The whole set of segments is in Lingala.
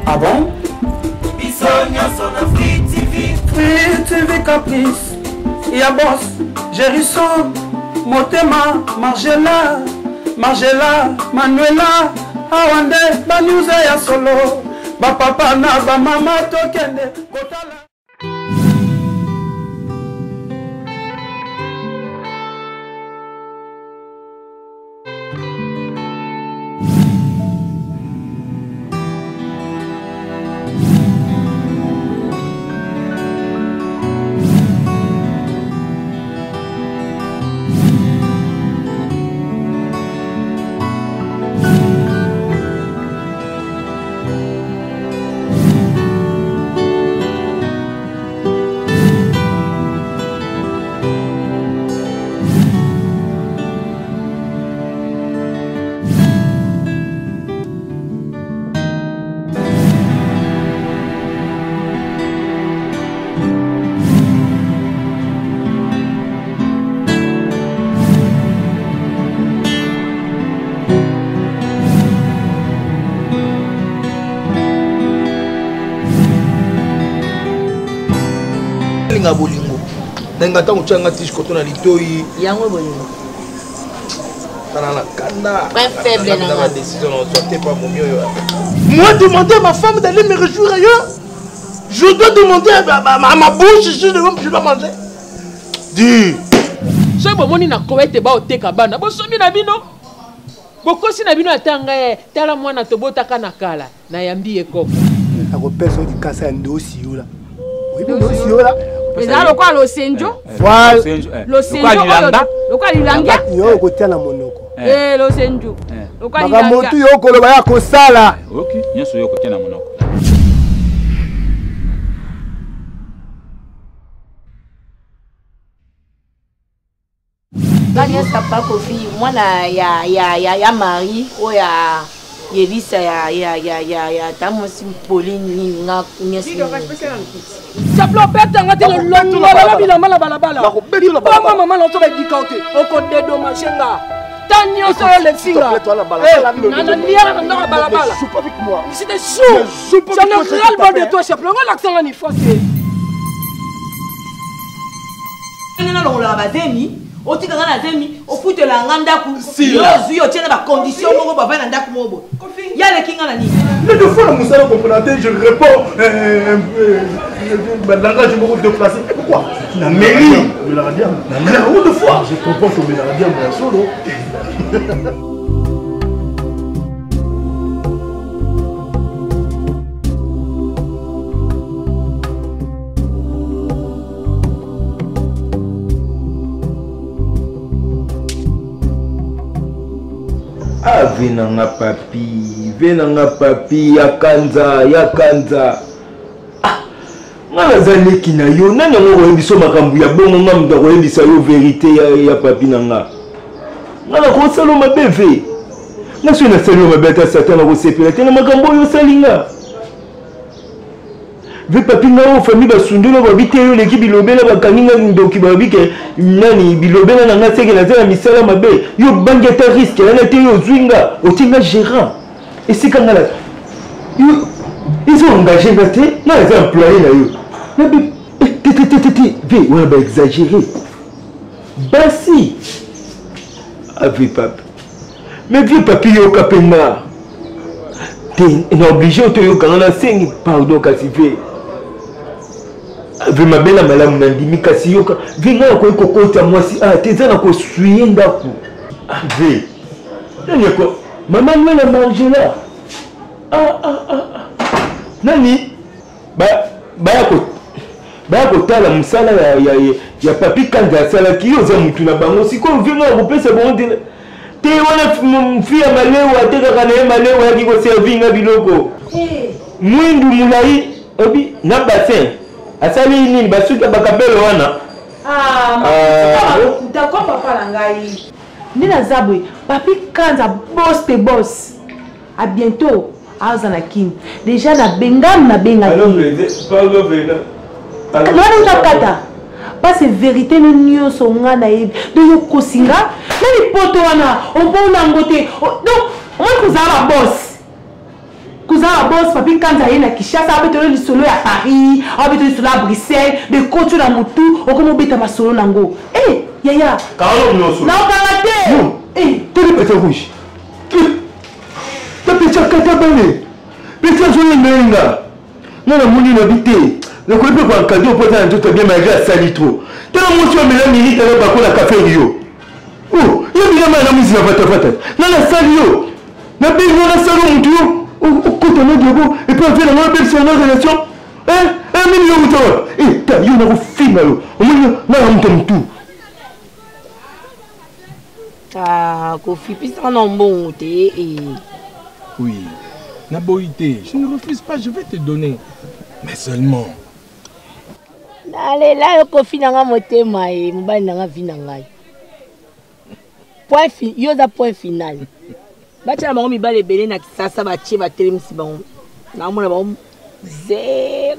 Ah bon? Free TV Caprice, Y'a Boss, Gérisson, Motema, Margela, Manuela, Awande, Banyuze ya solo, Papa na ba mama tokende, Kotala. Bolingo nenga tango changa tish kotona litoi yango bolingo tana la kanda faible na la décision on sortait pas mon mieux moi demander à ma femme d'aller me réjouir ailleurs je dois demander à ma bouche si je dois manger dis so bomoni na kowete ba oteka bana bo somi na bino bokosi na bino atanga tala mwana tobotaka na kala na yambi ekoko akopesa odi kasa ndosi yola oui ndosi yola mais là quoi lo senjo voilà lo senjo lo quoi lilanga yo kotia na monoko lo senjo lo quoi lilanga mamotu yo koloba ya kosala OK nyeso yo kotia na monoko Banya sapa kofi mwana ya mari o ya Yelisa ya tamosi Pauline nga nyesi Saplo beta ngati longo bala bila mala bala la ko beti la bala mama na so ba dikaute oko dedo machenga tanyo so le finga na lia na bala soupe avec moi c'était chaud j'en ai ras le bol de toi Saplo nga l'accent ni forcé na longola bazemi otika na zemi ofutela nganda ku yo tiena ba condition moko ba va na ndaku mobo ya le kinga na ni mais deux fois la moussa complémentaire je réponds dans langage beaucoup déplacé pourquoi na mairie mais la radio na deux fois je comprends que la radio est solo venanga papi yakanza ngala zaleki na yo nani ngo koyebisa makambo ya bongo ngamu da koyebisa yo vérité ya papi nanga ngala ko salo mabeve ngaso na salo mabeta satana ko sepela tena makambo yo salinga ve papi na o famille basundelo babite yo leki bilobela bakaninga ndoki babike nani bilobela na nga seke na zela misala mabe yo bangeta risque na te yo zwinga otinga gérant et c'est quand là ils ont engagé ngate na les employés na yo na bi ve on va exagérer basi avec papi mais vieux papi yo kapenga t'es obligé de yo quand na sengi pardon kasi ve ve mabela malamu na ndimi kasi yoka ve nga ko kokota mwasi teza na ko suye ndaku ve nani ko mama Noël a mangé là nani ba ko tala musala ya papi kanda sala kiyo za mutu na bango siko ve nga ko pesa bonde te wana mfia malewa ateka kana malewa yaki ko servinga biloko mwindu mulai obi na bassin asali nini basuka bakabelo wana d'accord papa na ngai Nina Zabwe, papi Kanza, boss. À bientôt, Azanakim. Déjà, na bengam na benga. Alors, pardon, Vena. Alors, parce que vérité, nous n'y sommes pas naïfs. De Yokosinga, mais les potes, on peut en goûter. Donc, on va vous avoir boss. Cousin boss papi quand ça y est na Kinshasa avec le solo à Paris, avec le solo à Bruxelles, de coach na mutu, o comme beta ma solo nango. Eh, yaya. Carlo no solo. Non, karaté. Non. Eh, tu le petit rouge. Tu petit kata bane. Petit joli menga. Non la moni na bité. Le ko pe ko cadeau pour ça tout bien malgré à sali trop. Tu la monsieur mais la minute là ba ko na café rio. Oh, il y a na musique na fata. Non la sali yo. Na bi no na sali mutu yo. Quand on est debout, et puis on fait la même belle sur nos relations. Hein? 1 million de dollars. Et t'as eu un film alors. Au moins, on tombe tout. Ah, Kofi, puis ça en bon thé. Oui, Naboïté, je ne refuse pas, je vais te donner. Mais seulement. Allez, là, Kofi n'a pas monté, mais Mouba n'a pas vu. Point final, il y a un point final. Bacha na mi bale belé na Kinshasa ba tie ba telemisi bango na mona ba 0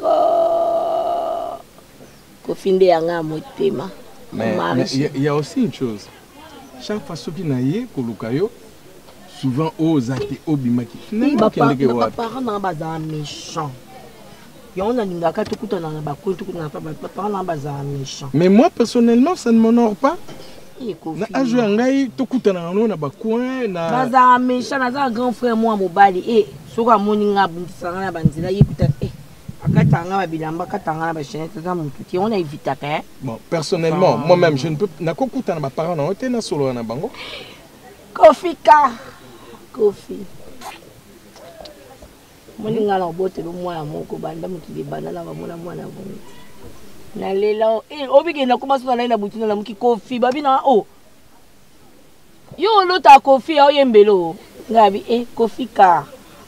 ko finde yanga motema. Mais il y a aussi une chose. Chaque fois que tu naie kolukayo souvent aux actes obimaki. Finalement les parents na baza méchant. Yo na ningaka tukuta na ba ko tukuta na ba parents na baza méchant. Mais moi personnellement ça ne m'honore pas. Na ajo ngai tokutana na ba coin na baza méchant na grand frère moi mobali soka moninga bundisanga na banzila yekuta akatanga ba bilamba katanga na ba chenette za mutu ti on a évité ka. Bon personnellement moi-même je ne peux na kokutana ba parents na hotel na solo na bango. Kofi moninga na bote lo mwana moko banda mukile banda na ba mwana bongo. Na lela obike na kuma sona na butina na muki Kofi babi na yo lota Kofi o yembelo ngabi Kofi ka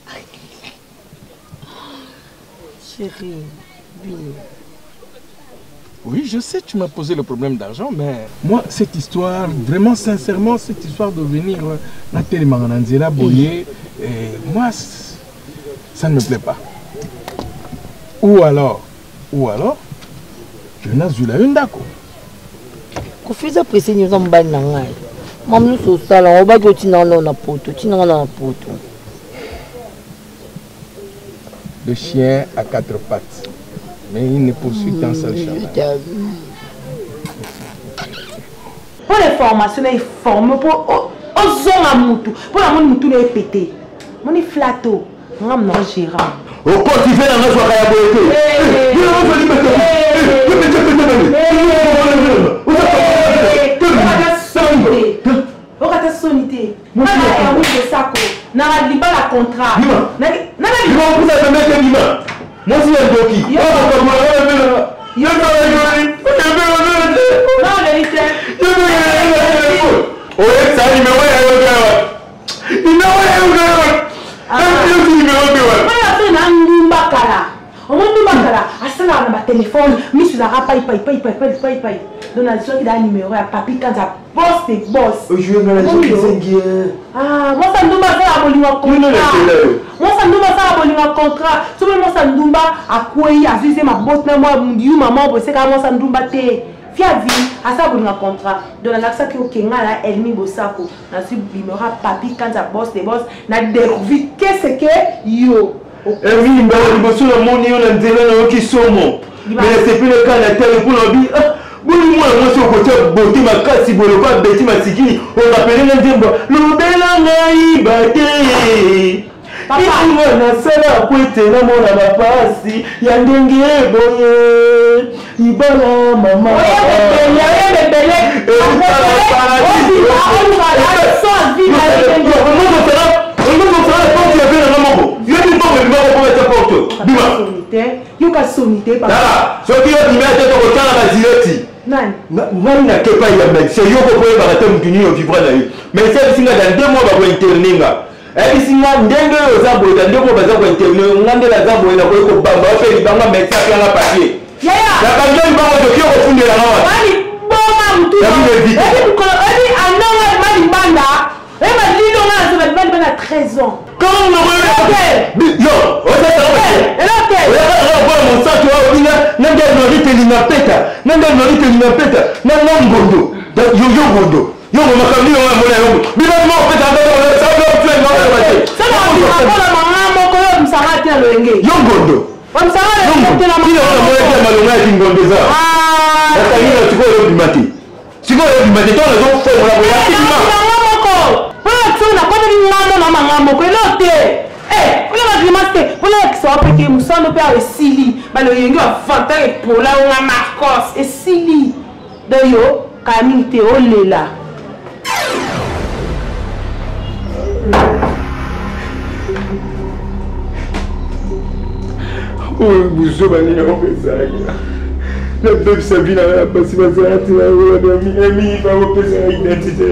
chérie bien. Oui, je sais tu m'as posé le problème d'argent mais moi cette histoire vraiment sincèrement cette histoire de venir na Télémarananzela boyer moi ça ne me plaît pas. Ou alors je n'ai pas une d'accord. Kofi za pressé nous en bas na ngai. Maman nous so sala on ba go tina na poto, Le chien à 4 pattes. Mais il ne poursuit qu'un seul chemin. Pour les formations, les formes pour aux mutu, pour la mutu les pété. Mon est flatto, on a gérant. Au quoi tu fais dans la soirée à téléphone, mais je paye. Donc, il a un numéro à papi quand ça bosse des boss. Je vais me la dire. Ah, moi, ça ne doit pas faire un contrat. Moi, ça ne doit pas faire un contrat. Si moi, ça ne doit pas à quoi il a vu ma botte, moi, mon dieu, maman, c'est quand moi, ça ne doit pas te. Fia vie, à ça, un contrat. Donc, la ça qui est au Kenya, elle m'a bossako. Dans ce numéro à papi quand ça bosse des boss, n'a découvert qu'est-ce que yo. Et oui, mais le boss, le monde, il y a un délai qui sommes. Mais c'est plus le cas de la télé pour la vie. Bon, moi, je suis au côté de beauté, ma casse, si vous ne pas bêtis, ma siki, on appelle le Dieu. Le bel anaï, bâté. Papa, il y a un seul à côté, la mort à ma passe. Il y a un dengue, boye. Il va là, maman. Yo ka sonité papa. Dala, so ki yo bimé te ko tala bazileti. Nani? Nani na kepa ya mec, c'est yo ko ba te mutuni yo vibra na yo. Mais c'est singa dans 2 mois ba ko interninga. Et singa ndenge yo za boy dans 2 mois ba za ko interninga, ngande la za boy na ko bamba fe li banga mec ça la papier. Yaya. La banjo li bango to ki ko fundela na wa. Mali boma mtu. Ya bi vite. Et ko ani ananga mali banda. Et ma lido na so ba bana 13 ans. Comment on va yo, on mon sang, tu vois, nanga norite linapeta, nanga ngondo, yo ngondo, yo makamli yo mona yo. Bila mo peta ndo ça va tu es non. Ça va la maman moko yo msa te na loyenge. Yo ngondo. Comme ça va te na Kila wana moya malonga ya kingondo za. Bakangi na siko yo bimate. Siko yo bimate to na zo fo la boya kima. Moko. Pour tu na kwa ni ngamo na mangamo ko elote. Ola ba grimaste, ola ki so apeke musando pe esili. Ba loyenge va vanta e pola nga Marcos esili. Doyo kami te olela. Oh, buzo bani na opesa. La bébé Sabine a passé ma soirée à mi va opesa identité.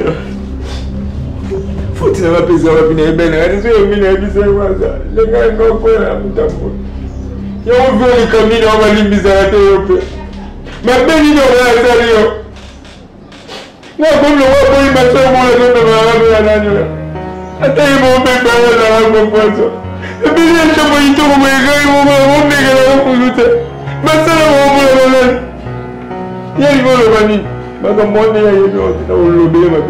Faut na mapesa wa bina ebena arizo mina bisa waza. Lenga ngoko na mutambo. Ya oveli kamina wa limbiza ate yope. Mabeni no wa salio. Na bono wa boy masomo la ndo na nani. Ata yimo beba la ngoko. Ebile ndo moito ko mega mo mega la kuluta. Masala mo mo ya ngolo bani. Baka monde ya yeno na ulobele mabe.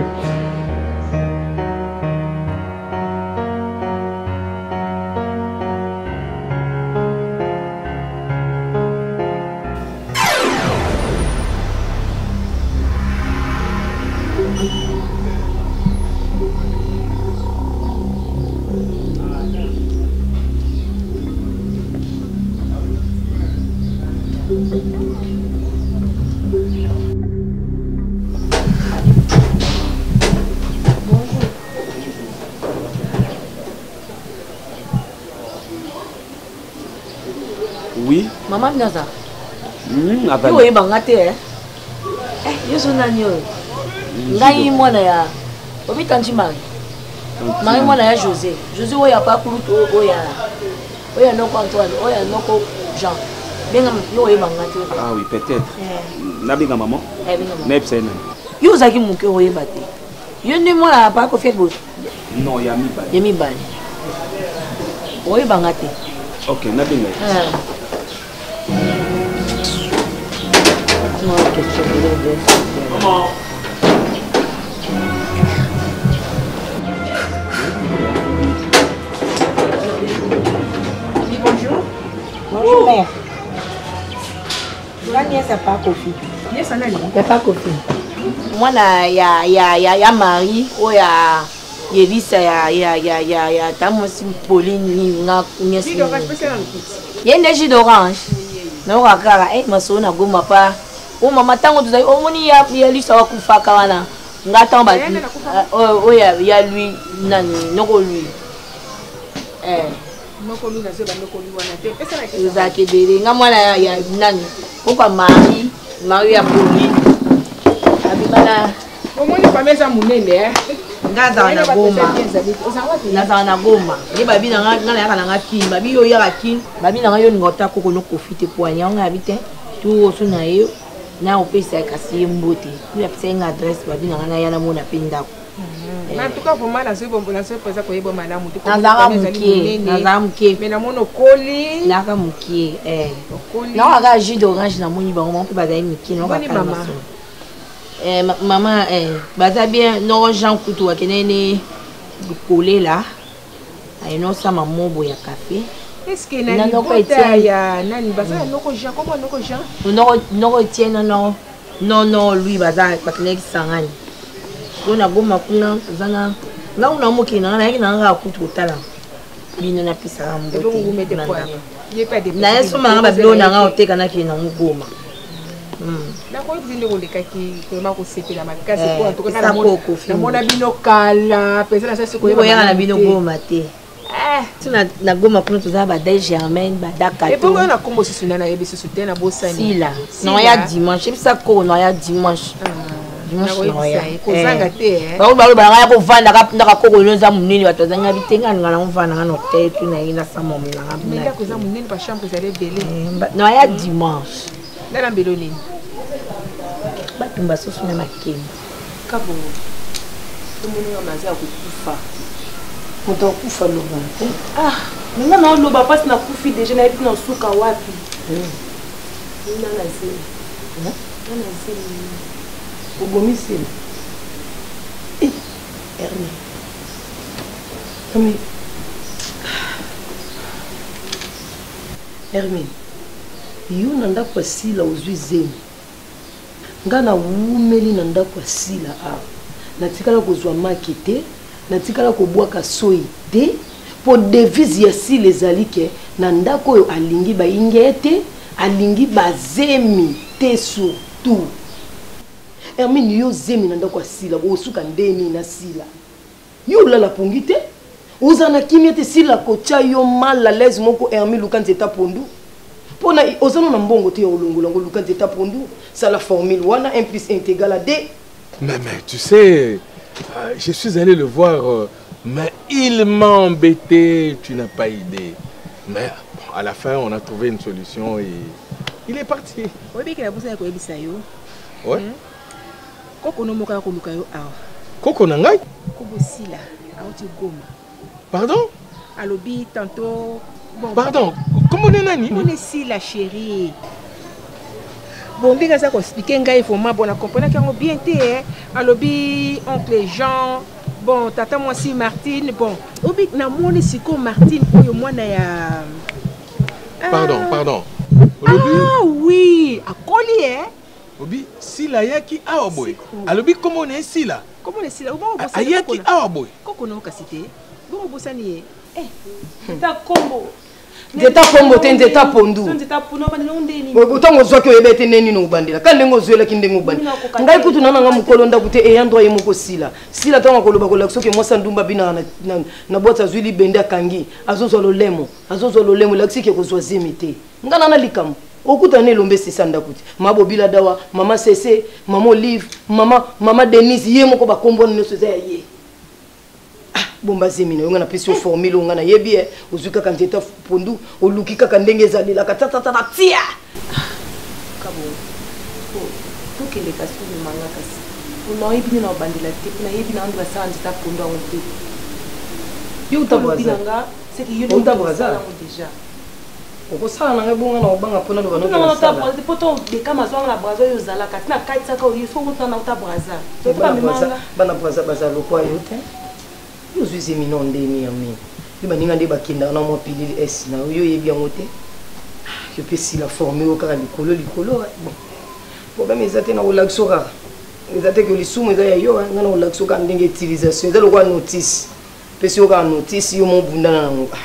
Oui. Maman Naza. Yo e banga te yo so nani yo. Ngai mwana ya. Obi tanti mari. Mari mwana ya José. José o ya pa kuluto o ya noko Antoine, o ya noko Jean. Benga yo e banga te. Ah oui, peut-être. Na benga maman. Benga maman. Nep sena. Yo zaki muke o e bate. Yo ni mwana pa ko fait bo. Non, ya mi ba. Ya mi ba. O e banga te. OK, na benga. Maman. Oui, bonjour. Bonjour, mère. Gagnez ça pas coffee. Yes, ça n'a pas coffee. Moi, ya Marie, ou ya Yelisa, ya Tamosi Pauline, nga kunyesi. Il y a une énergie d'orange. Non, regarde, ma soeur n'a goûté pas. Oh, maman, tant que tu as dit, il y a lui, ça va couper quand ngata ba oh ya lui nani noko lui noko lui na se ba noko lui wana te pesa na ke za ke dele nga mwana ya nani opa mari ya poli abimana omoni pa meza munene ngaza na goma ni babi na nga na yaka na kin babi yo yaka kin babi na nga yo ngota koko no profite po anya nga bite tu osu na yo na opesa kasi mbote ni apesa nga adresse babi na nga na yana mona pinda na tuka vraiment na se bombo na se pesa ko yebo malamu tu ko na muke mais na mono koli na ka muke na ka jus d'orange na moni ba on peut bazai muke no ka mama maman baza bien no Jean Coutu akenene coller là ay no sama mobo ya café. Est-ce que nani bota ya nani baza noko Jean comment noko Jean noko tien non lui baza bakene sangani ona goma kuna zanga nga una moki na yake na nga Coutu tala bino na pisa mbo na yeso manga babilo na nga oteka na kina ngoma na ko zinde ko lekaki ko ma ko sepela makasi ko to kana na mona bino kala pesa na sese ko ya na bino goma te tuna na goma kuna to za ba de Germaine ba Dakar et pourquoi na kombo sisuna na yebi sisute na bosani sila no ya dimanche bisa ko no ya dimanche dimanche no ya ko zanga te ba nga ko vanda ka ndaka koko loza munene bato zanga bitenga ngana mvana ngana hotel tu na ina samo mna ngana ko za munene ba chambre za rebele no ya dimanche na mbelo nini batumba soso na makeni kabo tumuni wa maza kukufa moto kufa loba nanga na loba pasi na kufi deja na epi na suka wapi nina na zeli nana zeli ugomisi Ernie kami Hermine, yo nanda kwa sila uzwi zemi. Nga na wumeli nanda kwa sila a. Natikala kozwa makete, natikala kobwaka soi te. Po devise ya sile zalike, nanda koyo alingi ba ingete, alingi ba zemi te surtout. Hermine, yo zemi nanda kwa sila, osuka ndeni na sila. Yo la pongi te. Ozana kimia te sila kocha yo mal à l'aise moko Hermine lukanzi eta pondu. Pona ozana na mbongo te olongolongo lukanzi eta pondu. Ça la formule wana 1 + 1 = 2. Mais tu sais, je suis allé le voir, mais il m'a embêté, tu n'as pas idée. Mais bon, à la fin, on a trouvé une solution et il est parti. Oui, mais il a besoin de ouais. Koko no moka ko luka yo awa. Koko na ngai? Kobo sila, awti goma. Pardon? Alobi tantôt. Bon. Pardon, comment on est nani? On est si la chérie. Bon, bien ça qu'on explique ngai faut ma bonne comprendre qu'on bien té alobi oncle Jean. Bon, tata moi si Martine. Bon, obi na moni siko Martine oyo mwana ya. Pardon. Ah oui, à collier. Obi sila yaki awaboy. Alobi comment on est sila? Comment on est sila? Bon, ayaki awaboy. Koko no kasite. Bon, bosani ta kombo Nzeta kombo te nzeta pondu. Nzeta puno ba ndeni. Utango zwaki oyebete neni no bandila. Kande ngozwela kindengo bandila. Ngai kutu nana nga mukolo ndakute eyandwa ye moko sila. Sila tonga koloba kola soki mosa ndumba bina na bota zwili bende akangi. Azozwa lolemo laksiki kozwa zemite. Ngana na likamu. Okuta ne lombe sisanda kuti. Mabo bila dawa, mama Cece, mama Olive, mama Denise ye moko ba kombo nyoso za ye. Bomba zemina yonga na pesi formule yonga na yebi uzuka kanjeta pondu olukika kandenge zalila katata tia kabo to kele kasu de manga kasi uno yebi na bandila te na yebi na ndo basa njeta pondu en te yo utabaza c'est que yo utabaza déjà oko sala na ngebonga na obanga pona ndo bano na utabaza poto de kama zwanga na brazo yo zala katina kaitsa ka yo so ngotana utabaza to pa mimanga bana braza bazalo kwa yote. Yo suis éminent ndeni ya mimi. Liba ninga nde bakinda na mo pilili S na yo yebi yangote. Je peux si la former au kaka likolo. Bon. Problème ezate na olaxoka. Ezate que lisumu eza ya yo nga na olaxoka ndenge utilisation. Ezalo kwa notice. Pesi yo ka notice yo mo bundana na ngo.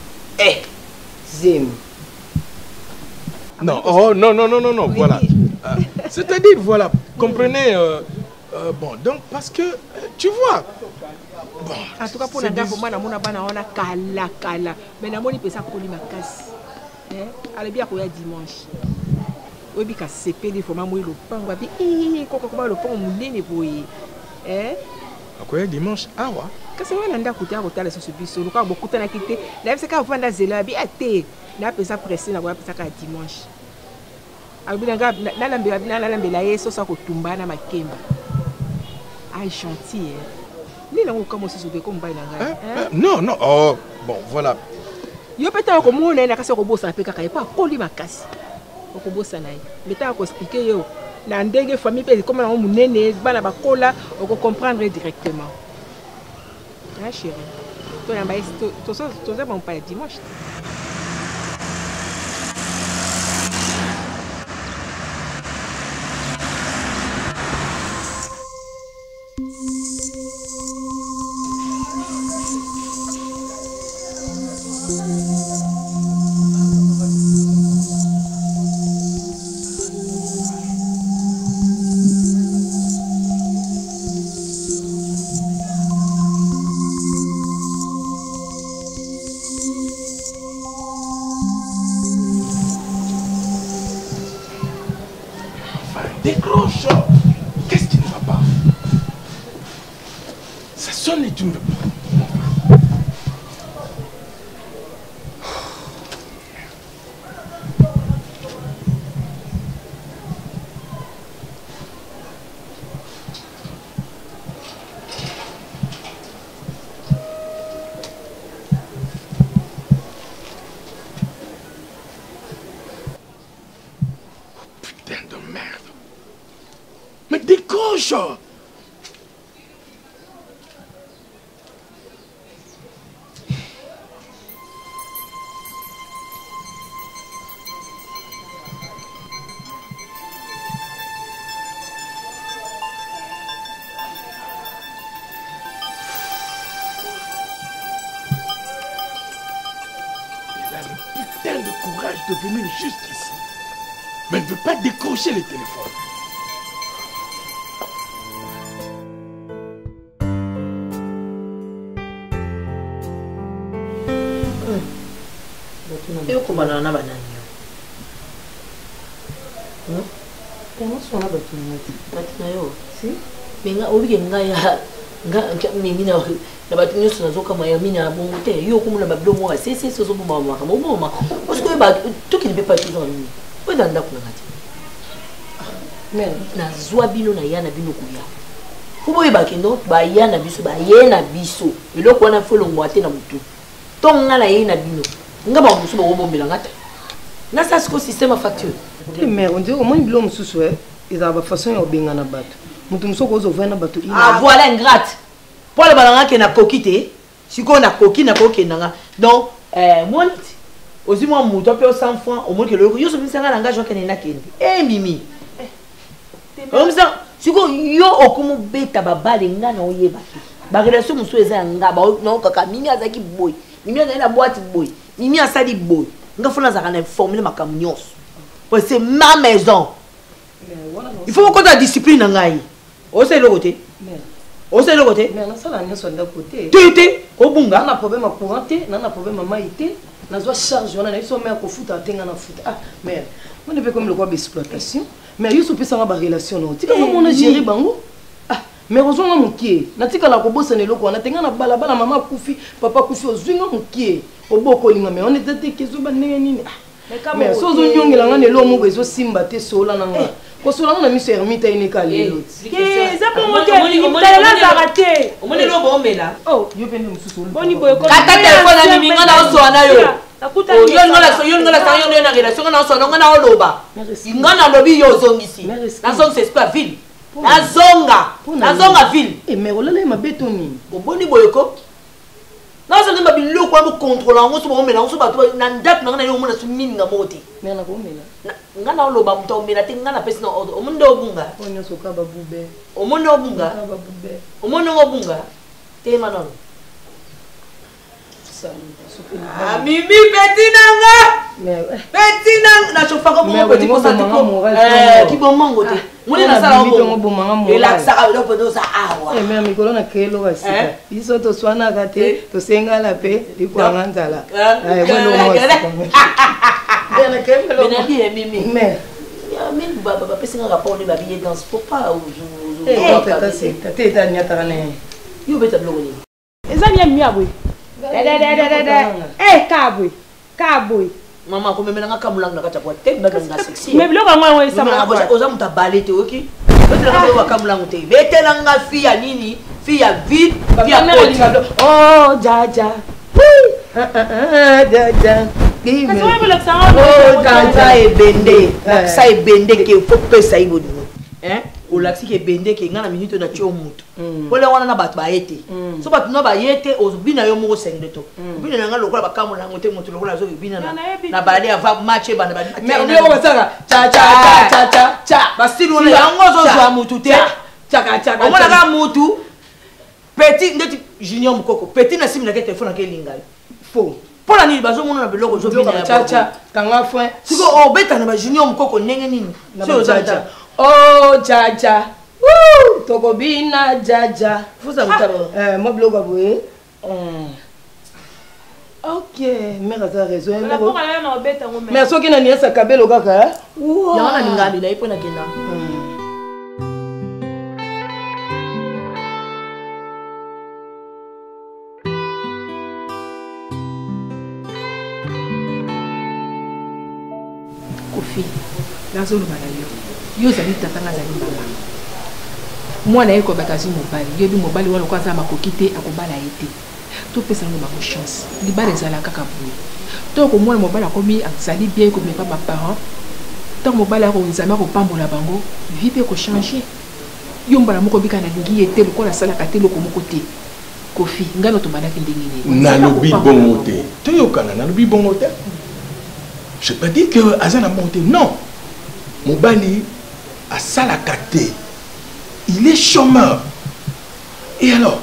Zemi. Non, oh non, voilà. C'est-à-dire, voilà, comprenez, bon, donc, parce que, tu vois, bon, en tout cas, pour la dame, pour moi, on a kala. Mais on a pesa koli makasi. Allez bien qu'on y a dimanche. Oui, bien c'est pédé, faut m'amener le pain. On va dire, comment le pain on moulin et boy. Quoi dimanche? Ah ouais. Qu'est-ce que vous avez à côté de la société? Nous avons beaucoup de temps à quitter. Là, c'est quand vous vendez zéla, bien été. Là, pesa pressé, on va pesa dimanche. Albinanga, la yeso sa kotumba na makemba. Ah, gentil. Ni nango comme si soube comme bainanga. Non, oh, bon, voilà. Yo peta ko mona na kasa ko bossa pe kaka pa koli makasi. Ko bossa nai. Meta ko expliquer yo na ndenge famille pe comme na munene bana bakola ko comprendre directement. Ah chérie. Toi na ba to ça bon pas dimanche. Décroche. Qu'est-ce qui ne va pas? Ça sonne et tu ne veux pas. Putain de merde. Mais décroche! courage de venir jusqu'ici. Mais elle ne veut pas décrocher le téléphone. Et comment on a banani? Comment on a battu? Si. Mais nga obi nga ya nga mimi na batu nyuso nazoka ma yamini na bongo te yo komuna babdo mo c'est so so mama mama mama parce que ba tout qui ne peut pas toujours ni o danda kuna ngati mais na zwa bino na yana bino kuya kubo ba kendo ba yana biso ba yena biso eloko wana folo ngwate na mutu tonga na yena bino nga ba musu ba wobombela ngata na ça c'est système facture mais on dit au moins bilo mususu ils ont façon ya obengana bato mutu musoko ozovana bato ah voilà ingrate pour le balanga ke na kokite siko na koki na kokendanga donc moi aussi moi mutu pe 100 francs au moins que le yo so bisanga na ngage okene na kendi mimi comme ça siko yo okumu beta babale ngana oyeba ba relation musu eza nga ba no kaka mimi azaki boy mimi azali na boîte boy mimi asali boy nga fona zaka na informer makambo nyonso parce que c'est ma maison il faut qu'on ait discipline en gaï. Où c'est le côté? Où c'est le côté? Mais on a ça là, on est de côté. Tu au bunga. On a problème à courant, on a problème à maïté, on a besoin charge, on a besoin de faire foot à tenir en foot. Ah, mais on est pas comme le quoi d'exploitation. Mais il y a aussi ça ma relation non. Tu comment on a géré bango? Ah, mais rejoins mon pied. Natika la kobo c'est le loco. On a tenir na bala bala maman koufi, papa koufi au zwinga mon pied. Au boko linga mais on était que zo banene nini. Mais so zo nyongi la ngane lo mo bezo simba te so la nanga. Ko so la ngana mi sermita ine kale lot. Ke za po mote tala za raté. O moni lo bombela. Oh, yo pende mususu. Boni boy ko. Kata telefone na mi ngana o so na yo. Yo ngala so yo na relation ngana o so ngana o loba. Ngana lobi yo zongisi. Na zong c'est pas ville. Na zonga ville. Eh mais olala ma betoni. O boni boyeko. Non, ça ne m'a pas dit le quoi me contrôler on se met on se bat nan date na yo mona su minga moti mais na ko mela ngana lo ba mto mela te ngana pesi na o mundo obunga onyo so ka babube o mundo obunga o mundo obunga te manon ah mimi petit nanga petit nanga na chofa ko mo petit ko sa ko ki bon mango te moni na sala o bon relax ça lo podo sa awa mais mikolo na kelo basika iso to swana kate to senga la pe di kwa ngandala bueno mo bien kemelo bien mimi mais ya mimi baba pesinga rapport de babiller dans faut pas tata c'est tata ta nyata ne yo beta blogo ni ezani ya miabwe kabwe mama ko memela nga kamulanga kata kwa te baga nga sexy mais biloko ngwa ngwa sama oza muta balete oki betela nga kamulanga te betela nga fia nini fia vide fia poti oh jaja jaja oh jaja e bende ke faut pesa ibodi o laxi ke bende ke ngana minute na tio mutu pole wana na bato ba yete so bato na ba yete ozubina yo moko sengde to bina nga lokola bakamula ngote mutu lokola zo bina na balade ava match bana ba mais yo basaka cha cha cha cha cha basi no yango zo zo mutu te chaka chaka o mona ka mutu petit ndeti junior mukoko petit na sim na ke telefone ke lingai fo pola ni bazo mona na biloko zo bina cha cha kanga fwe siko o beta na ba junior mukoko ndenge nini so cha oh jaja woo tokobina jaja fuza mutabo moi bloga boye ok mais ça raison mais soki na niesa kabelo kaka yana ningali na ipo na kenda kofi nazolo balayo yo zali tatanga zali mbala mwana ye ko bakazi mobali yo bi mobali wana ko azama kokite akobala ete to pesa ngo ba chance libala ezala kaka boye to ko mwana mobali akomi azali bien ko mepa ba parents to mobali ko nzama ko pambola bango vie pe ko changer yo mbala moko bika na lingi ete ko la sala katelo ko moko te kofi ngano to bana kindingi ni na lobi bongo te to yo kana na lobi bongo te je peux dire que azana monté non mobali à Salakate, il est chômeur. Et alors,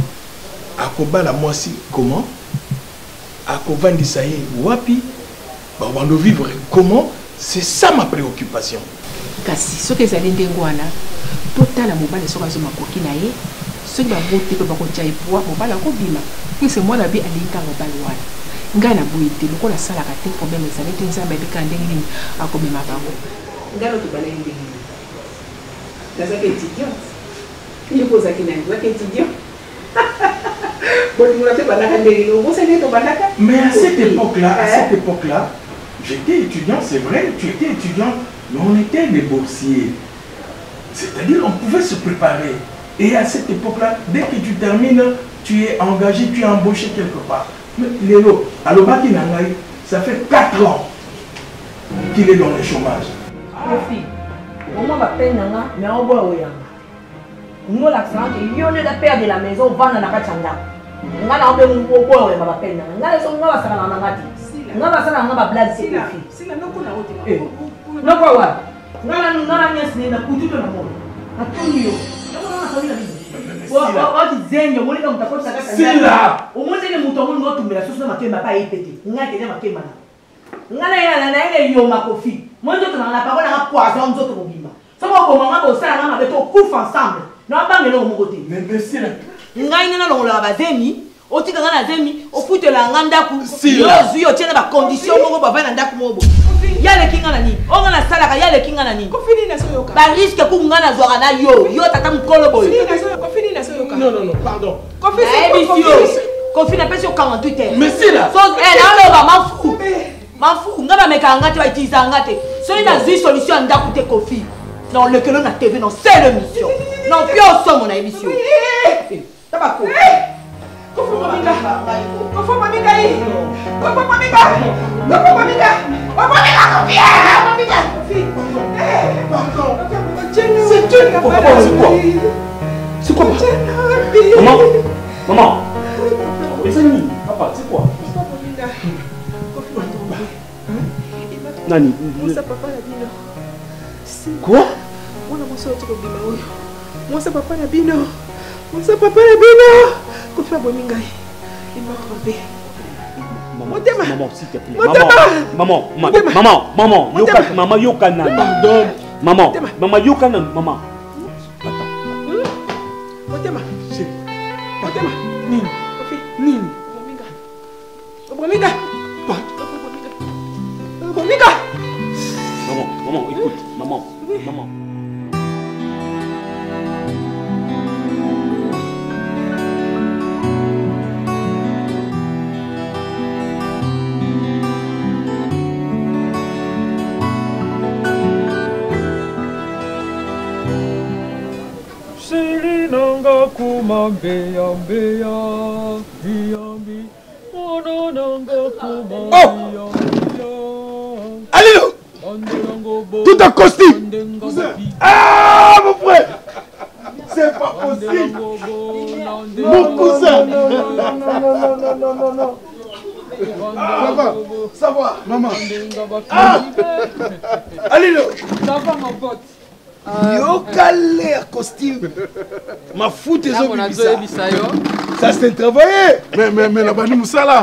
à Koba la moisi, comment? À Koba Ndisaye, Wapi, On doit vivre comment? C'est ça ma préoccupation. Kasi ce que ça ndenge wana totala mobali soka zo makoki na ye ce qui va voter pe bako tia poa mobali ko bima puis c'est moi na bi alinga mobali wana ngai na boyete lokola sala ka te problème ça n'était nzamba bi ka ndenge nini akomema bango ngalo to bala ndenge nini ça c'est étudiant il faut ça qui n'a pas étudiant mais à cette époque-là, j'étais étudiant, c'est vrai, tu étais étudiant, mais on était des boursiers. C'est-à-dire on pouvait se préparer. Et à cette époque-là, dès que tu termines, tu es engagé, tu es embauché quelque part. Mais Lélo, alors ça fait 4 ans qu'il est dans le chômage. Nous l'accent que yo ne père de la maison va na kachanga ngana ombe mbobo ma bapenda ngana so ngaba sala na ngati ngaba sala ngaba blague c'est le fils sila noko na wote no kwa wa ngana nyesi na kututo na moyo atunyo ngana sabila bibi wa kizenyo muli kama mtakosha kaka sila umonde ile mtu amungu ngotumbela soso na makemba pa ipete ngati ile makemba ngana yana na ile yo makofi mondo tuna parole na poison nzoto mobimba soko ko mama bo sala ngama beto kufa ensemble. Non, pas de l'homme côté. Mais c'est là. Ngai na longola bazemi, otika ngana zemi, ofutela nganda ku. Yozu yo tiena ba condition moko ba na ndaku mobo. Ya le kinga na ni. O ngana sala ka ya le kinga na ni. Ko fini na soyoka. Ba risque ku ngana zwaka na yo tata mkolo boy. Ko fini na soyoka. Non, pardon. Ko fini ko fini pesi yo 48 heures. Mais c'est là. So na lo ba mafu. Mafu ngaba meka ngate ba itiza ngate. So ina zui solution ndaku te kofi. Non, le que l'on a TV, non, c'est l'émission. Non, puis on somme mon émission. Tabako. Kofo mamiga. Kofo mamiga. Kofo mamiga. Kofo mamiga. Kofo mamiga. Pardon. C'est quoi? Maman. Papa, c'est quoi? Nani? Quoi? Moi c'est papa Nabino. Moi c'est papa Nabino. Kofi abomingai. Il m'a trompé. Maman, s'il te plaît. Maman, yoka nani. Pardon. Maman, yoka nani. Maman. Motema. Motema. Nini? Nini? Abominga. Maman, écoute. Maman. Silinanga kumambeya yambi ononanga kumambeya Allez, tout en costume. Ah, mon frère. C'est pas possible. Mon cousin. Non. Ça va, maman. Ah. Allez, ça va, mon pote. Yo calé costume. Ma fout tes ça c'est travaillé. Mais là-bas, nous ça là.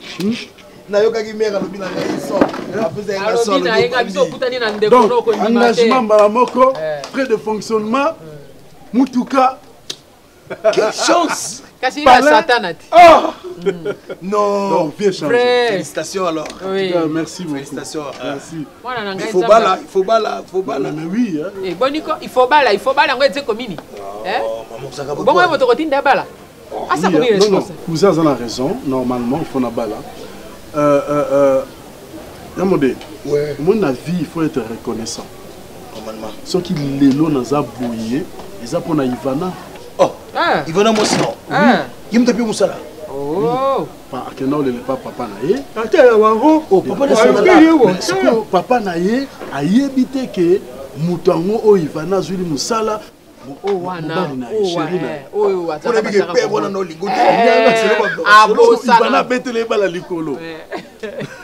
Donc, engagement Balamoko, frais de fonctionnement, Moutouka. Quelle chance! Oh! Non, viens changer. Félicitations alors. Oui. Merci beaucoup. Félicitations. Merci. Il faut bala, il faut bala, il faut bala. Mais oui. Il faut bala, commune. Bon, moi, votre routine de bala. Ah, ça combien non, cousin a raison. Normalement, il faut na bala. Yamode, mon avis, il faut être reconnaissant. Normalement. Ce qui les lots dans un bouillé, ils ont pour Ivana. Oh, Ivana Mosino. Il me depuis Moussala. Oh. Pas à Kenao, le papa naïe. Oh, papa naïe. Papa naïe a évité que Moutango ou Ivana Zuli Moussala. Oh, wana. Oh, attends. On a vu que père, on a nos ligos. Ah, bon, ça. Ivana bête les balles à l'écolo.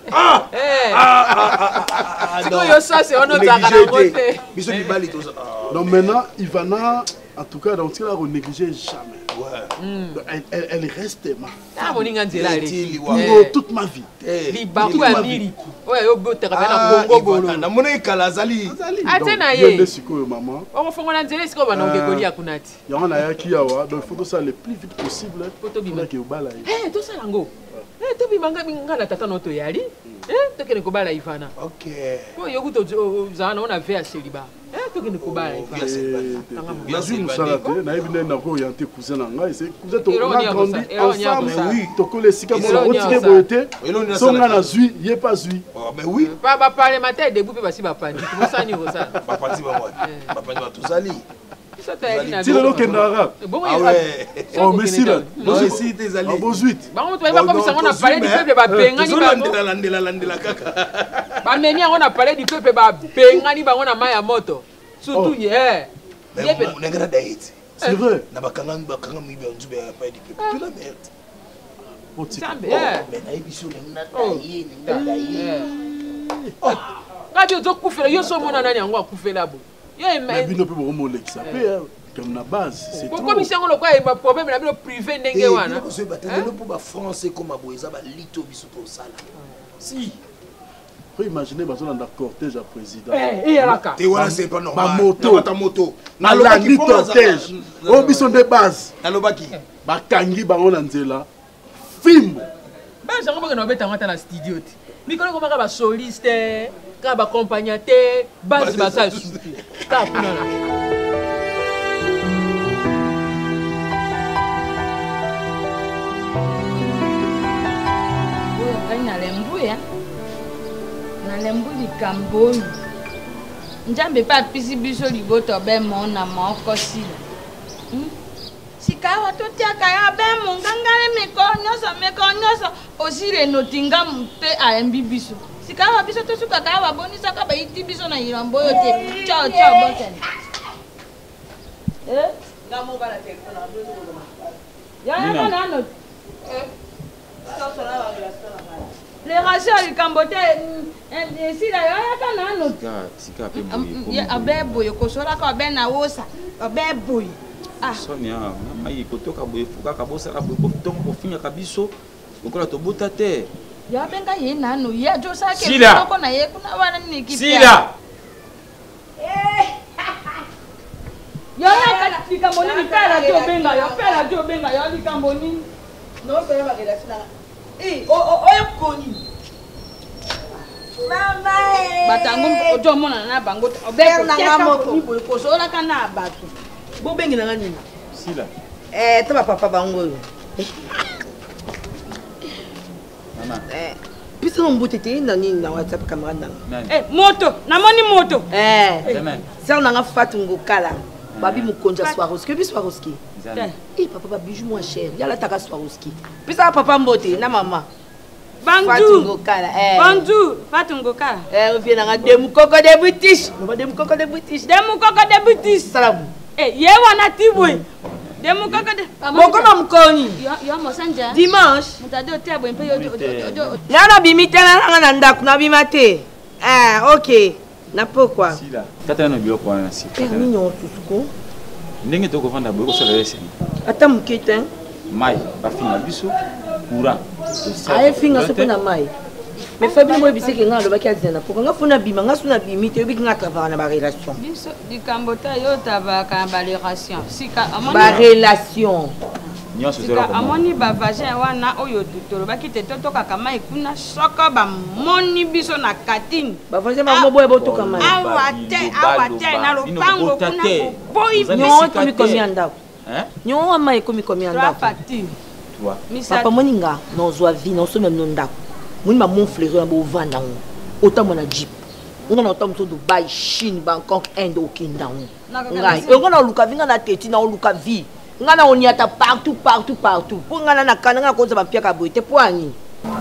sikoyo ça c'est on otaka na côté biso libali to ça. Non, maintenant, Ivana, en tout cas, donc, elle ne négligé jamais. Ouais. Elle reste ma femme. Pour toute ma vie. Libakou à miri. Ouais, au bout de la Congo Bolo. Na monnaie Kalazali. Atena ye. Il y a maman. On fait mon anzeli, c'est comme on a à Kunati. Il y en a qui a, donc il faut que ça le plus vite possible. Pour que au bala. Eh, tout ça lango. Eh, to bimanga bingala tata noto yali. Eh, to kene ko bala Ivana. OK. Ko yoku to zana on a fait à celibat. Eh, to kene ko bala Ivana. Bien sûr, nous sommes là, nous avons orienté cousin Nanga, c'est cousin to grandi ensemble. Oui, to coller sika mo retirer boité. Son na zui, yé pas zui. Oh mais oui. Pas parler matin debout pe basi ba pani. Tout ça ni rosa. Papa ti ba moi. Papa ni ba tout sali. Tu le look en arabe. Ah ouais. Oh mais si là. Moi aussi tes alliés. Bon 8. Ba on to ba comme ça on a parlé du peuple ba benga ni ba. Landela kaka. Ba memi on a parlé du peuple ba benga ni ba on a maya moto. Surtout hier. Mais on est gradé. C'est vrai. Na bakanga mi ba nzube ya pa di peuple. Plus la merde. Oh tu. Mais na ibiso na taye. Oh. Radio zo kufela yo so mona nani yango akufela bo. Mais bino pe bo mo lexa pe comme na base c'est trop. Comme si on le quoi ba problème na bino privé ndenge wana. Ko so batangelo po ba français comme aboyeza ba lito biso to sala. Si. Faut imaginer bazona na cortège à président. Eh alaka. Te wala c'est pas normal. Ba moto. Ta moto. Na la ni cortège. O biso de base. Alobaki. Ba kangi bango na nzela. Fimbo. Ba jango ba na beta ngata na studio ti. Mikolo ko ba soliste, ka ba accompagnateur, base ba sa sufi. Ka kuna na. Nalembu likambo njambe pa pisi biso liboto be mona moko sila sikawa totiaka ya be mungangale mekonyoso osire notinga mpe ayembi biso sikawa biso tosukaka ya babonisaka baiti biso na irambo oyo te ciao botene yanano les rachats du Cambodia si la yaka nano abe boye kosola ka be na wosa abe boye ah sonia mai kotoka boye fuka ka bosa ka boye kotongo ko finya kabiso okola to buta te ya benga ye nano ya jo sa ke ko na ye kuna wana ni kipi sila yo ya ka likamboni ni pela jo benga yo pela jo benga yo likamboni no pela ba keda sina oyo koni mama batango ojo mona na bango obeko na moto ni boye kosola kana bato bo bengi na ngani sila to ba papa bango mama pisa no mbote te na nini na WhatsApp camarade nanga moto na moni moto sel nanga fatu ngokala babi mukonja Swarovski bi Swarovski papa ba bijou moins cher yala taka Swarovski pisa papa mbote na mama Bandu Fatungo kala revient na demu koko de British demu koko de British salam ye wana tibwe demu koko de boko na mkoni yo mosanja dimanche mutade otebo mpe yo na bimitela na ndaku na bimate OK na pourquoi sila tata no bio kwa na sika ni nyo tusuko ndenge to ko vanda boye ko sala yese ata mukete mai ba fina biso courant aye finga so na mai me fabi mo biseke nga lo bakazena pour nga funa bima nga suna bimite obi nga travailler na ba relation biso di Cambota yo taba ka ba relation sika amoni ba relation nyonso zero ko amoni ba vagin wana oyo tutoro bakite totoka kama ikuna soko ba moni biso na katine ba vagin ba mo boye botoka mai awate na lo pango kuna boy biso komi combien nyo mai komi combien d'affaires papa moninga nozwa vie non so même non ndako moni ma mon fleur bo vanda autant mona jeep on a autant to Dubai Chine Bangkok Inde okinda ngai on a luka vinga na teti na luka vie ngana on y ata partout pour ngana na kananga ko za ba pia ka boite poani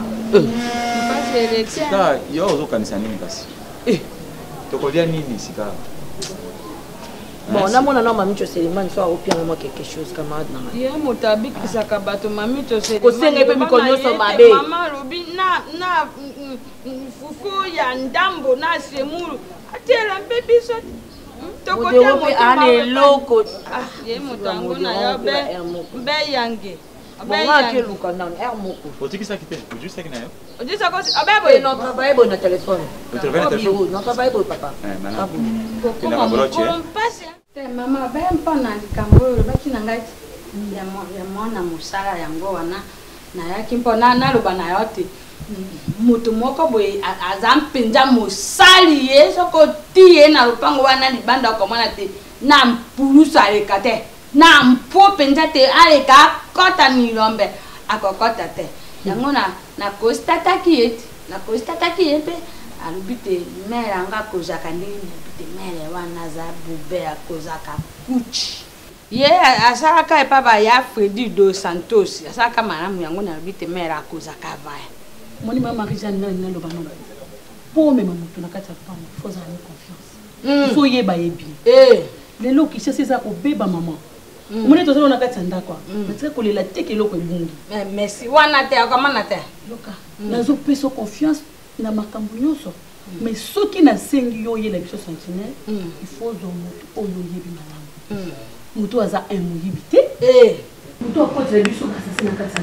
sika yo zo kanisa nini basi to kolia nini sika Bon, on a mon nom, mamie, tu sais, man, soit au pire, moi quelque chose, camarade. Il y a mon tabi qui s'accabate, mamie, tu sais. Au sein, peut me connaître sur ma belle. Maman, Robi, na, Fufu, ya ndambo, na, semuru. Attends, un peu bisou. Toko, ane loko. Ah, il y a mon tango, na, ya, be yange. Bon, moi, qui est le canal, Hermoko. Faut-il que ça quitte? Faut-il que ça quitte? On dit ça comme ça. Ah ben oui. Non, travaille bon, notre téléphone. Vous travaillez le téléphone? Non, travaille bon, papa. Maintenant. Comment passe? Mama, ben pas na likambo, baki na ngai ya mwana musala yango wana na yaki mpona na loba na yote. Mutu moko boye azampenza musali ye soko tie na lupango wana libanda kwa mwana te na mpulusa lekate. Na mpo penza te aleka kota ni lombe akokota te yango na kostataki eti na kostataki epe alubite mere anga kozaka ndenge bite mere wana za bube akozaka kuchi ye asalaka epa ba ya Fredy dos Santos asalaka malamu yango na lubite mere akozaka vaya moni mama Marie-Jeanne na loba no po mema mutu na kati ya pango faut avoir confiance il faut yeba yebi lelo kisha seza ko beba mama Moni to na kati nda kwa. Mateka kolela teke loko ebungi. Merci wana te akamana te. Loka. Nazo peso confiance na makambo nyonso. Mais soki na sengi yo yela biso sentinelle, il faut zo mutu oyo yebi malamu. Mutu aza moyibité. Mutu akote biso kasasi na kati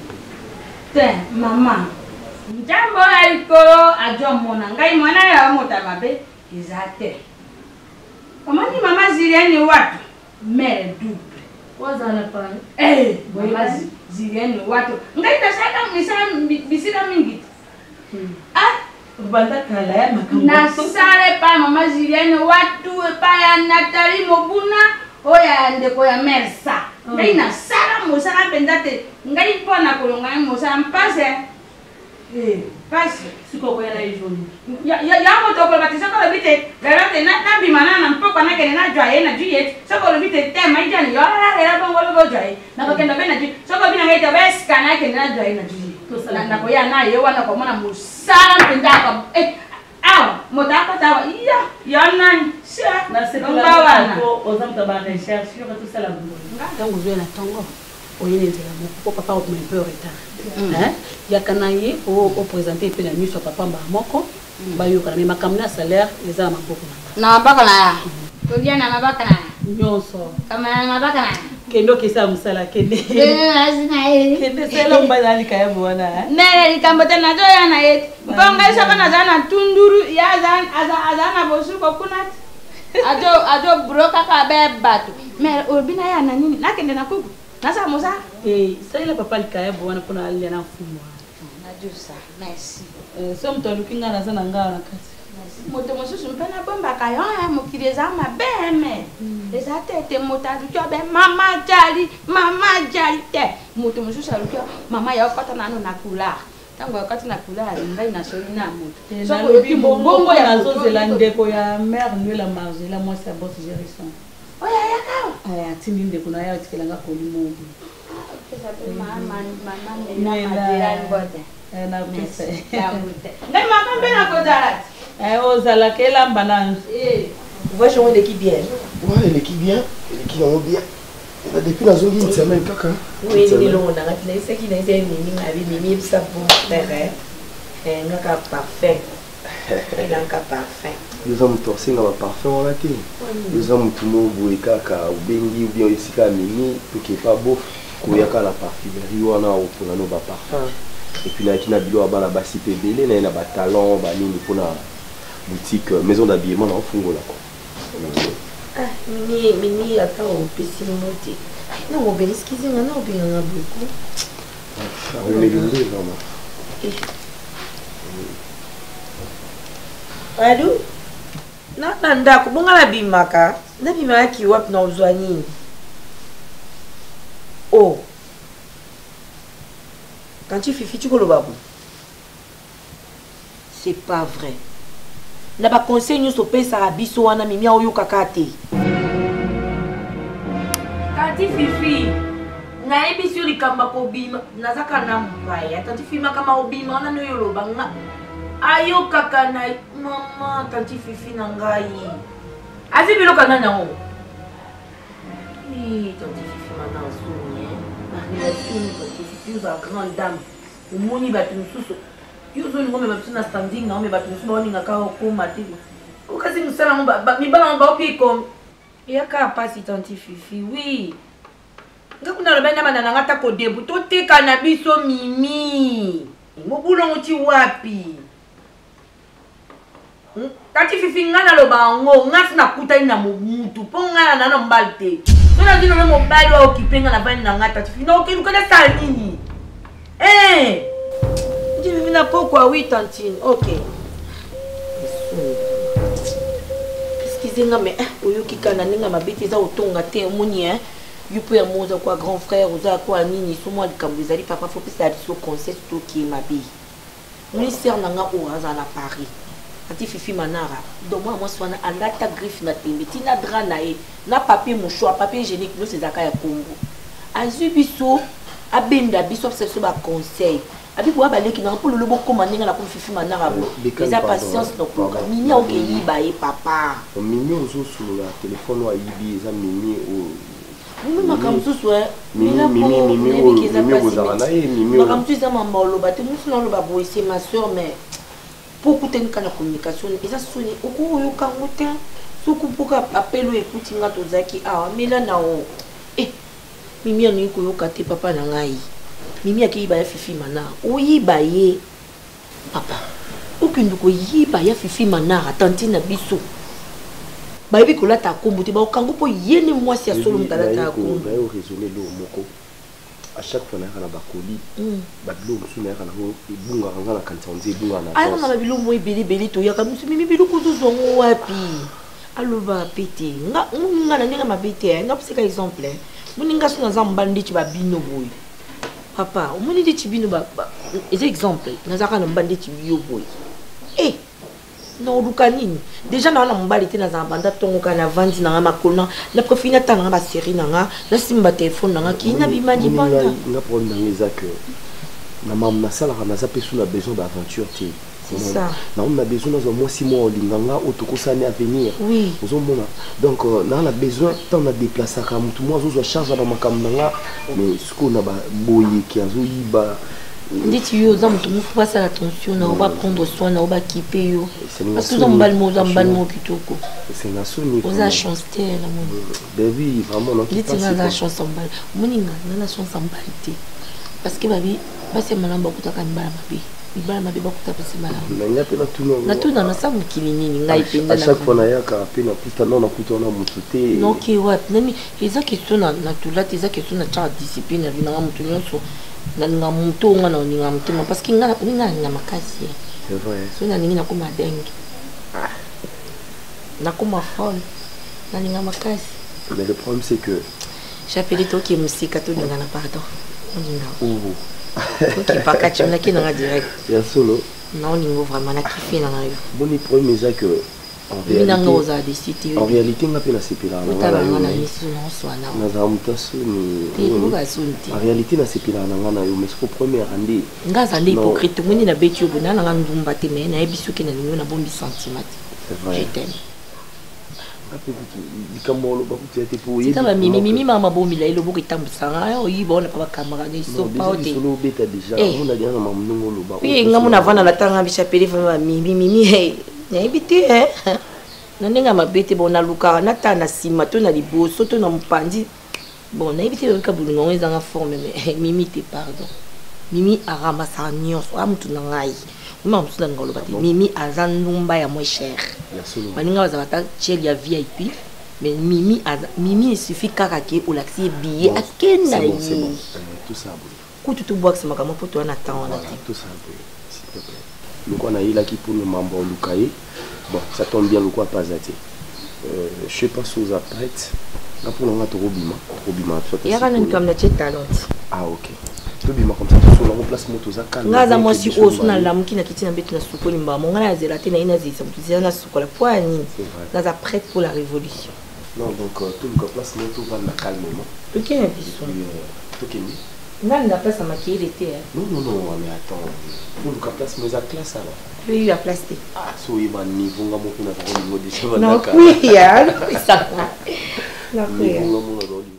te mama. Njambo alikolo ajomona ngai mwana ya mota mabe izate. Kamani mama zilieni watu mere double. Wazana pale. Mama zilieni watu. Ngai tasaka bisira mingi. Banda kala ya makambo. Na sale pa mama zilieni watu pa ya Nathalie Mobuna oya ndeko ya Mersa. Ngai na sala mosala pendate. Ngai pona kolonga mosala mpase. Pasi siko kwa na ijoni ya moto ko batisa ko bite garate na bimana na mpoko na kene na joye na Juliet soko lo bite tema ijani yo la bongo lo joye na ko kenda bena ji soko bina ngeta beska na kene na joye na Juliet to sala na ko ya na ye wana ko mona musala mpenda ko motaka tawa ya nani sia na sepela ko ozamta ba recherche sur tout ça la donc je na tongo oyele nzela moko papa o me peur eta yakana ye o présenter pe na miso papa mba moko bayoka na makambo na salaire les ama maboko na mabaka na to bien na mabaka na nyonso kama na mabaka na kendo kisa musala kende kende sela mbana likaya bona mere likambote na joya na yet bonga isa kana zana tunduru ya azana bosuko kunat ajo broka ka be batu mere obina ya na nini nakende na kuku nasa mosa ça il a papa likaya bona pona ali na fumo na jusa merci so mto lukinga na sana ngala na kasi moto mosusu mpena bomba kayo ya mokileza mabeme eza tete motadu kyo be mama jali te moto mosusu alukyo mama ya okota nanu na kula tango okati na kula ngai na soli na moto so ko bongo ya zozela ndeko ya mère Nuela Margela moi c'est boss Gerson oya yakao aya tindi ndeko na ya tikelanga ko limo mama na pesa ngai mama mbena ko darat ozala kela mbana voit jouer l'équipe bien ouais l'équipe bien bien depuis la zone une semaine kaka oui ni longo na ngati na isaki na isaki ni abi ni ça bon frère ngaka parfait ngaka parfait les hommes torsés na parfait on la té les hommes tout mo boye kaka ubengi ou bien isika mimi pour que pas beau koyaka la parfumerie wana au pour no ba parfum et puis na kina bilo abala basi pe belé na ba talon ba nini pour na boutique maison d'habillement na fungola mini ata o pesi moti na mo beliskizi na o binga beaucoup on est venu vraiment adu na ndako bonga la bimaka na bimaka ki wap na uzwani oh quand tu fifi tu kolobabu c'est pas vrai na ba conseil nous sope sa biso wana mimia oyo kakate kati fifi na ebiso likamba ko bima nazaka na mbaya tanti fima kama obima na no yoloba nga ayo kaka na mama tanti fifi na ngai azi biloka na nyango Oui, tante Fifi maintenant souni. Marie souni tante Fifi za grande dame. Umoni batu mususu. Yo zo ngome batu na standing na me batu mususu boni ngaka ko mati. Ko kasi musala ngomba mi bana ngomba opiko. Yaka pasi tante Fifi. Oui. Ngakuna lobenda manana ngata ko debu to teka na biso Mimi. Mobulo nguti wapi? Tati Fifi ngana loba ngo ngasi na kuta ina mutu po ngana na mbalte. Nona dino na mobali wa okipenga na bani na ngata Tati Fifi. Na okenu kona sa nini? Ndi Fifi na pokwa oui tantine. OK. Excusez-moi mais oyoki kana ninga mabeti za otonga te omoni yupo ya moza kwa grand frère oza kwa nini somo alikambo ezali papa faut pesa biso conseil to ki mabi. Moni sœur nanga oaza na Paris. Tati Fifi manara donc moi swana alata griffe na tembe tina dra na e na papier mouchoir papier hygiénique no sezaka ya Congo azui biso abenda biso c'est ba conseil abi ko baleki na pour le lobo commanding na ko Fifi manara bo les patience no programme mini o ke yiba e papa mini ozo sur la téléphone wa yibi za mini o mimi makamsusu mimi makamsusu za mamba oloba te musu na oloba bo c'est ma sœur mais pour écouter une communication et ça sonne au cours du kangotin sous pour appel ou écouter nga tozaki ah mais là nao Mimi ani ko yokate papa na ngai Mimi aki ba Fifi mana o yiba ye papa aucune ko yiba ya Fifi mana tanti na biso ba yebi ko lata kombuti ba okango po yene mwasi ya solo mutala ta ko ba yo raisonner lo moko à chaque fois na ba koli ba bilo musuna kana ho ibunga ngana kantanze ibunga na aya na bilo mo ibili to ya kamusu Mimi bilo ko zongo wapi aloba pete nga ngana ninga mabete nga psika exemple muninga suna za mbandi ci ba bino boy papa omoni di ci bino ba exemple nazaka na mbandi ci biyo boy no dukanini déjà na mbali te na za banda tongo kana vandi na makona na profina tanga ba série na simba téléphone na ki na bimani banda na problème na ngeza que na mam na sala na za pesu na besoin d'aventure te c'est ça na on a besoin dans moi 6 mois linganga otokosani à venir oui ozomona donc na on a besoin tant na déplacer ka mutu moi zo charge na makamnanga mais ce qu'on a ba boye ki azo yiba nditi yo za mutu mufu pasa attention na oba prendre soin na oba kipe yo parce que zombalmo kitoko c'est na soni oza chance te la mon baby vraiment non qui passe la chance en balle moninga na chance en balle te parce que babi basi malamba kutaka mbala mabe ibala mabe bakuta pesa malamba na pena tuno na tuna na samu kilinini ngai penda na chaque fois na yaka pena kuta na kuta na mutu te non ki wat nani eza question na tulate eza question na cha discipline na mutu nyonso na nga mutu nga na ninga mutema parce que nga na makasi c'est vrai so na ninga na koma dengue na koma folle na ninga makasi mais le problème c'est que j'appelle toi qui musika to ninga na pardon ninga ok paka chona ki na direct ya solo non ningo vraiment na kiffé na yo boni problème c'est que en réalité nga pena sepela na ngana yo na za mutaso ni en réalité na sepela na ngana yo mais c'est premier rendez nga za ndi hypocrite mweni na beti yo bona na ndumba te mais na ebiso ke na ningo na bombi sentiment je t'aime likamolo bakutiate po yebi taba mimi mama bomila ilo boki tambusanga oyi bona pa kamera ni so pa ote solo beta déjà on a bien na mamnongo lo ba nga muna vana la tanga bichapeli fa mimi hey nayebite na ndenge mabete bon na luka na ta na sima to na liboso to na mpandi bon nayebite ka bulungo ezanga forme mais Mimi te pardon Mimi aramasa nyonso amtu na ngai mama msula ngolo bati Mimi azandumba ya moins cher baninga bazabata chel ya VIP mais Mimi il suffit kaka ke olaxi billet akenda yi tout ça kutu tu box makamo poto na temps on a tout ça s'il te plaît le quoi na ila ki pour le mambo lukaye bon ça tombe bien le quoi pas zati je sais pas si vous êtes prête là pour l'on a trop bima il y a une comme la talent ah ok tout bima comme ça sur la place moto za calme ngaza moi si osu na lamuki na kiti na betu na sukoli mbamo ngana zela te na ina zisa mutizana na sukola poani ngaza prête pour la révolution non donc tout le place moto va na calmement ok un biso ok Nan la place à maquiller l'été. Non, mais attends. Pour le place, mais à classe alors. Oui, la place. Ah, so il va niveau, on va monter dans le niveau des cheveux. Non, oui, ça.